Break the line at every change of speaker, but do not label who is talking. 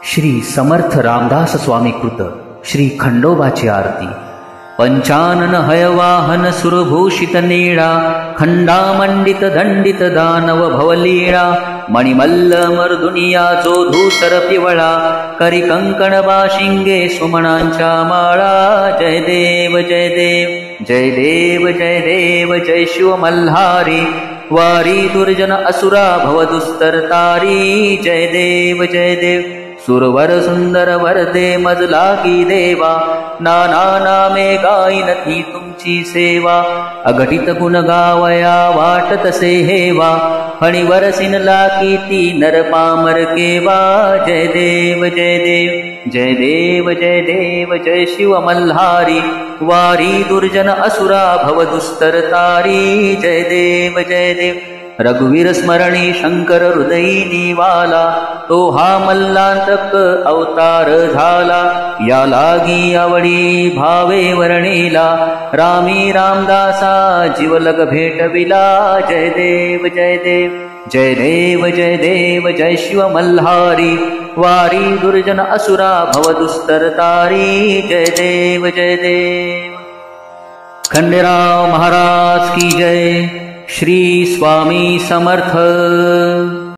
श्री समर्थ रामदास स्वामी कृत श्री खंडोबाची आरती। पंचानन हयवाहन सुरभूषित नीळा, खंडामंडित दंडित दानव भवलीळा, मणिमल्ल मर्दुनिया जो धूसर पिवळा, करी कंकण बाशिंगे सुमनांच्या माळा। जय देव जय देव जय देव जय देव जय शिव मल्हारी, वारी दुर्जन असुरा भव दुस्तर तारी। जय देव जय देव सुरवर सुंदर वरदे मजला की देवा, नाना नामे गाईन ती तुमची सेवा। अघटित गुण गावया वाटत से हेवा, फणीवर सिनला की ती नर पामर केवा। जय देव जय देव जय देव जय देव जय शिव मल्हारी, वारी दुर्जन असुरा भव दुस्तर तारी। जय देव जय देव रघुवीर स्मरणी शंकर हृदयी निवाला, तो हा मल्लांतक अवतार झाला। या लागी आवडी भावे वर्णिला, रामी रामदासा जीवलग भेटविला। जय देव जय देव जय देव जय देव जय शिव मल्हारी, वारी दुर्जन असुरा भव दुस्तर तारी। जय देव जय देव। खंडेराव महाराज की जय। श्री स्वामी समर्थ।